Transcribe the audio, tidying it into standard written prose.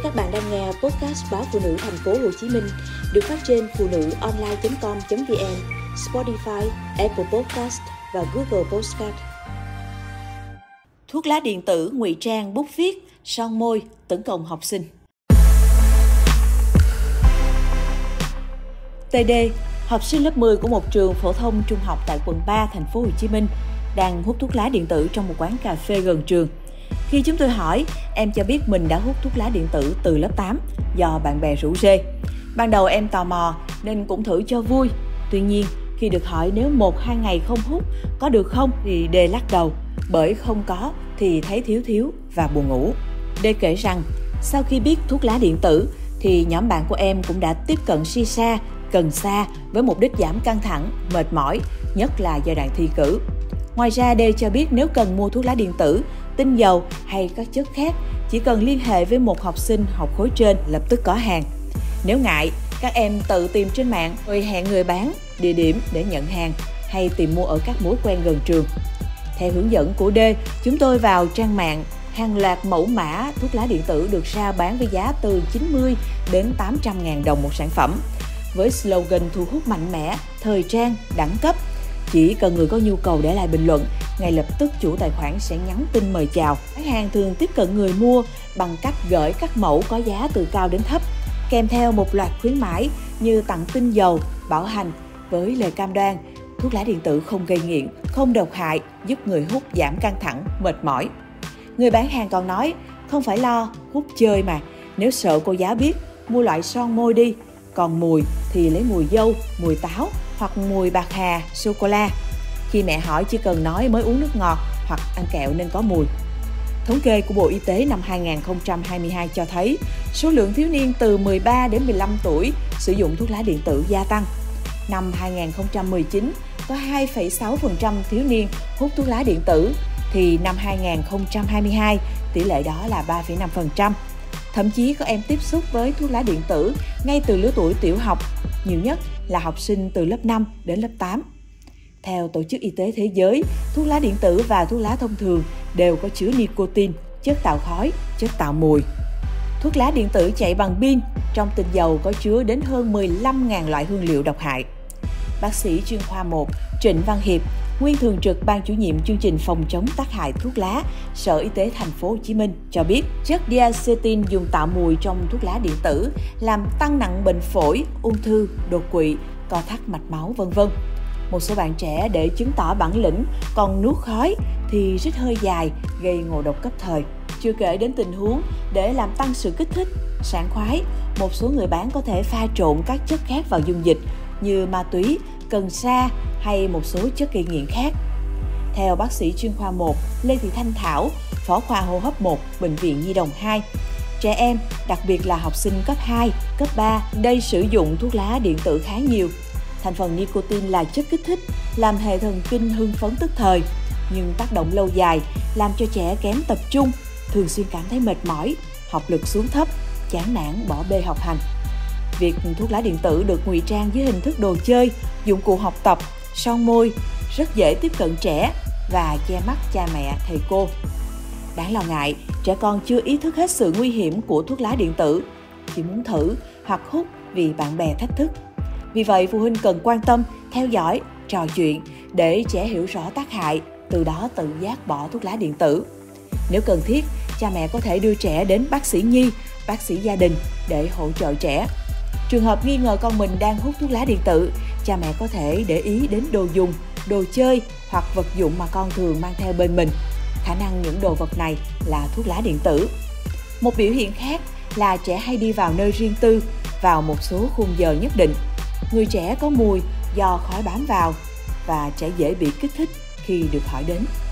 Các bạn đang nghe podcast báo Phụ Nữ Thành phố Hồ Chí Minh được phát trên phụ nữ online.com.vn, Spotify, Apple Podcast và Google Podcast. Thuốc lá điện tử ngụy trang bút viết, son môi tấn công học sinh. TD, học sinh lớp 10 của một trường phổ thông trung học tại quận 3, thành phố Hồ Chí Minh đang hút thuốc lá điện tử trong một quán cà phê gần trường. Khi chúng tôi hỏi, em cho biết mình đã hút thuốc lá điện tử từ lớp 8 do bạn bè rủ rê. Ban đầu em tò mò nên cũng thử cho vui. Tuy nhiên, khi được hỏi nếu 1-2 ngày không hút có được không thì D lắc đầu, bởi không có thì thấy thiếu và buồn ngủ. D kể rằng, sau khi biết thuốc lá điện tử thì nhóm bạn của em cũng đã tiếp cận shisha, cần sa với mục đích giảm căng thẳng, mệt mỏi, nhất là giai đoạn thi cử. Ngoài ra, D cho biết nếu cần mua thuốc lá điện tử, tinh dầu hay các chất khác, chỉ cần liên hệ với một học sinh học khối trên lập tức có hàng. Nếu ngại, các em tự tìm trên mạng rồi hẹn người bán, địa điểm để nhận hàng hay tìm mua ở các mối quen gần trường. Theo hướng dẫn của D, chúng tôi vào trang mạng, hàng loạt mẫu mã thuốc lá điện tử được rao bán với giá từ 90 đến 800.000 đồng một sản phẩm. Với slogan thu hút mạnh mẽ, thời trang, đẳng cấp, chỉ cần người có nhu cầu để lại bình luận, ngay lập tức chủ tài khoản sẽ nhắn tin mời chào. Khách hàng thường tiếp cận người mua bằng cách gửi các mẫu có giá từ cao đến thấp, kèm theo một loạt khuyến mãi như tặng tinh dầu, bảo hành với lời cam đoan thuốc lá điện tử không gây nghiện, không độc hại, giúp người hút giảm căng thẳng, mệt mỏi. Người bán hàng còn nói, không phải lo, hút chơi mà, nếu sợ cô giáo biết, mua loại son môi đi, còn mùi thì lấy mùi dâu, mùi táo hoặc mùi bạc hà, sô-cô-la. Khi mẹ hỏi chỉ cần nói mới uống nước ngọt hoặc ăn kẹo nên có mùi. Thống kê của Bộ Y tế năm 2022 cho thấy số lượng thiếu niên từ 13 đến 15 tuổi sử dụng thuốc lá điện tử gia tăng. Năm 2019 có 2,6% thiếu niên hút thuốc lá điện tử, thì năm 2022 tỷ lệ đó là 3,5%. Thậm chí có em tiếp xúc với thuốc lá điện tử ngay từ lứa tuổi tiểu học, nhiều nhất là học sinh từ lớp 5 đến lớp 8. Theo Tổ chức Y tế Thế giới, thuốc lá điện tử và thuốc lá thông thường đều có chứa nicotine, chất tạo khói, chất tạo mùi. Thuốc lá điện tử chạy bằng pin, trong tinh dầu có chứa đến hơn 15.000 loại hương liệu độc hại. Bác sĩ chuyên khoa 1 Trịnh Văn Hiệp, nguyên thường trực ban chủ nhiệm chương trình phòng chống tác hại thuốc lá, Sở Y tế Thành phố Hồ Chí Minh cho biết chất diacetyl dùng tạo mùi trong thuốc lá điện tử làm tăng nặng bệnh phổi, ung thư, đột quỵ, co thắt mạch máu v.v. Một số bạn trẻ để chứng tỏ bản lĩnh còn nuốt khói thì rít hơi dài gây ngộ độc cấp thời. Chưa kể đến tình huống để làm tăng sự kích thích, sảng khoái, một số người bán có thể pha trộn các chất khác vào dung dịch như ma túy, cần sa hay một số chất gây nghiện khác. Theo bác sĩ chuyên khoa 1 Lê Thị Thanh Thảo, phó khoa hô hấp 1, Bệnh viện Nhi đồng 2, trẻ em, đặc biệt là học sinh cấp 2, cấp 3, đây sử dụng thuốc lá điện tử khá nhiều. Thành phần nicotine là chất kích thích, làm hệ thần kinh hưng phấn tức thời, nhưng tác động lâu dài làm cho trẻ kém tập trung, thường xuyên cảm thấy mệt mỏi, học lực xuống thấp, chán nản bỏ bê học hành. Việc thuốc lá điện tử được ngụy trang dưới hình thức đồ chơi, dụng cụ học tập, son môi rất dễ tiếp cận trẻ và che mắt cha mẹ, thầy cô. Đáng lo ngại, trẻ con chưa ý thức hết sự nguy hiểm của thuốc lá điện tử, chỉ muốn thử hoặc hút vì bạn bè thách thức. Vì vậy, phụ huynh cần quan tâm, theo dõi, trò chuyện để trẻ hiểu rõ tác hại, từ đó tự giác bỏ thuốc lá điện tử. Nếu cần thiết, cha mẹ có thể đưa trẻ đến bác sĩ nhi, bác sĩ gia đình để hỗ trợ trẻ. Trường hợp nghi ngờ con mình đang hút thuốc lá điện tử, cha mẹ có thể để ý đến đồ dùng, đồ chơi hoặc vật dụng mà con thường mang theo bên mình. Khả năng những đồ vật này là thuốc lá điện tử. Một biểu hiện khác là trẻ hay đi vào nơi riêng tư vào một số khung giờ nhất định. Người trẻ có mùi do khói bám vào và trẻ dễ bị kích thích khi được hỏi đến.